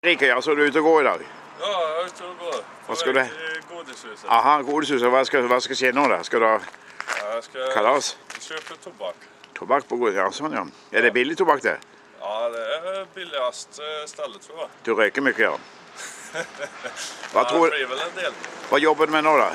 Rike, ja, så er du ute og går i dag? Ja, jeg er ute og går. Hva skal du? Godishuset. Aha, godishuset. Hva skal skje nå da? Skal du ha Jeg skal kalas? kjøpe tobakk. Tobakk på godis? Ja, sånn ja. Er det billig tobakk det? Ja, det er billigast stedet, tror jeg. Du røyker mye, ja. Det blir vel en del. Hva jobber du med nå da?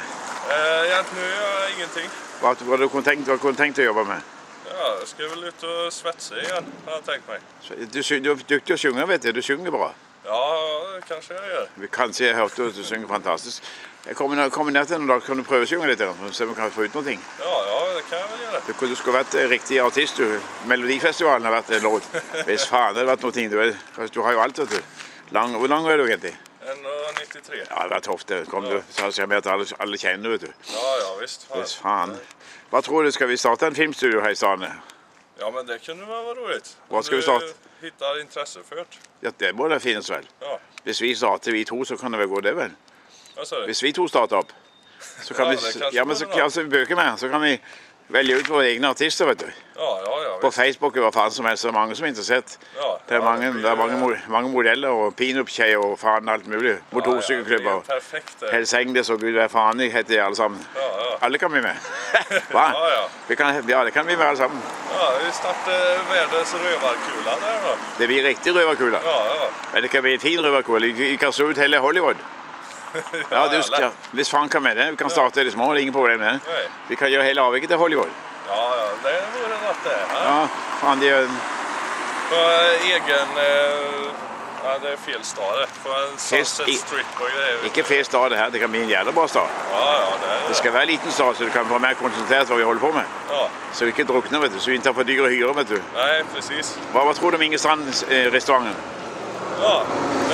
Nå gjør jeg ingenting. Hva har du tenkt å jobbe med? Ja, jeg skal vel ut og svetse igjen, har jeg tenkt meg. Du er dyktig til å synge, vet du. Du synger bra. Ja, kanskje jeg gjør. Kanskje jeg hørte at du synger fantastisk. Jeg kommer ned til noen dag, kan du prøve å synge litt, så vi kan få ut noe ting. Ja, det kan jeg vel gjøre. Du skulle vært riktig artist, du. Melodifestivalen har vært en låt. Hvis faen det har vært noe ting, du har jo alt, vet du. Hvor lang er du egentlig? 1,93. Ja, det var tøft det. Kom du, så ser vi at alle kjenner, vet du. Ja, visst. Hvis faen. Hva tror du, skal vi starte en filmstudio her i Stane? Ja, men det kunne være roligt. Hva skal vi starte? Du hittar intresse ført. Ja, det må det finnes vel. Ja. Hvis vi starter vi to, så kan det vel gå det vel. Hva sa du? Hvis vi to starter opp, så kan vi bøke med, så kan vi velge ut våre egne artister, vet du. Ja, På visst. Facebook er hva faen som helst, så mange som er interessert. Ja, Det er mange modeller og pinup-tjejer og faen alt mulig. Motorsykkelklubber. det blir perfekt. Hells Angels og Gud hva faen de heter de alle sammen. Ja. Alle kan vi med. Hva? Ja. Det kan vi med alle sammen. Ja, vi starter verdens røverkula der da. Det blir riktig røverkula. Ja. Men det kan bli en fin røverkula. Vi kan stå ut hele Hollywood. Ja, hvis faen kan vi det. Vi kan starte det små, det er ingen problem med det. Nej. Vi kan gjøre hele avviket til Hollywood. Ja, det vore rätt det. Ja, faen, de er... På egen... Ja, det är fel stad det. På en Sunset Strip och grejer. Ikke fel stad det her, det kan bli en jævla bra stad. Ja, Det skal være en liten stad, så du kan få mer konsentrert hva vi holder på med. Ja. Så vi ikke drukner, vet du, så vi ikke tar for dyre hyre, vet du. Nej, precis. Hva tror du om Ingestrand-restauranten? Ja,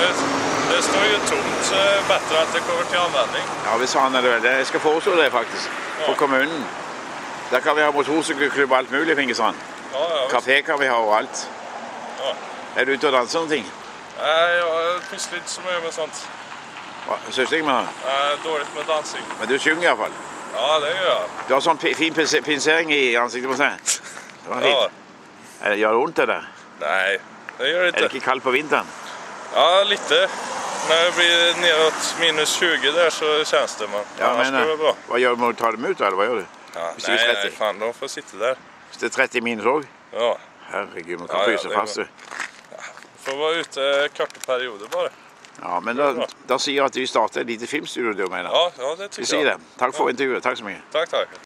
det står ju tomt. Bättre att det kommer till användning. Ja, hvis han er det vel. Jeg skal foreslå det faktisk, for kommunen. Der kan vi ha motorsykkelklubb og alt mulig, Ingestrand. Ja. Kafé kan vi ha og alt. Ja. Er du ute og danser noen ting? Nej, jag pysslar inte så mycket med sånt. Synes du ikke med det? Jag är dåligt med dansing. Men du synger i hvert fall. Ja, det gör jag. Du har sånn fin pinsering i ansiktet på seg. Det var fint. Gjør det ondt det der? Nej, det gör det Er inte. det ikke kaldt på vinteren? Ja, lite. När det blir neråt minus 20 där så känns det, man. Ja, Annars går det bra. Hva gjør du? Må du ta dem ut, eller hva gjør du? Ja, Hvis det er 30? nej, fan, de får sitta där. Hvis det er 30 minus også? Ja, Herregud, man kan Ja, fryse det fast. går. får vara ute korta perioder bara. Ja, men da sier jeg at vi starter et lite filmstudio, du mener. Ja, det Vi tycker sier jag. det. Takk for intervjuet. Takk så mye. Tack.